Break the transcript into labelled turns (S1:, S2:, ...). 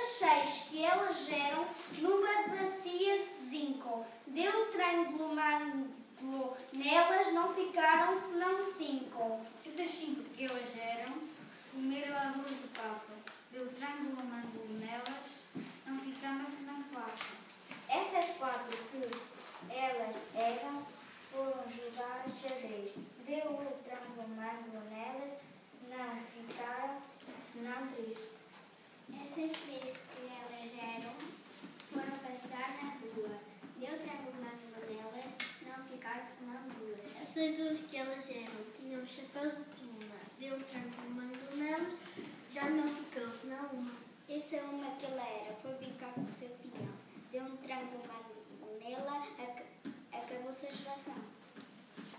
S1: 6 que elas eram numa bacia de zinco. Deu um triângulo mângulo nelas, não ficaram senão 5.
S2: Essas 5 que elas eram, comeram a arroz do Papa. Deu triângulo mângulo nelas, não ficaram senão 4.
S3: Essas 4 que elas eram, foram jogar xadrez. Deu o triângulo mângulo nelas, não ficaram senão 3.
S1: Essas 3 que elas eram, foram passear na rua. Deu triângulo mângulo nelas, não ficaram senão 2.
S4: Essas 2 que elas eram, tinham chapéus de pluma. Deu um triângulo mângulo nelas, já não ficou senão 1.
S3: Essa uma que ela era, foi brincar com o seu peão. Deu um triângulo mângulo nela, acabou-se a geração.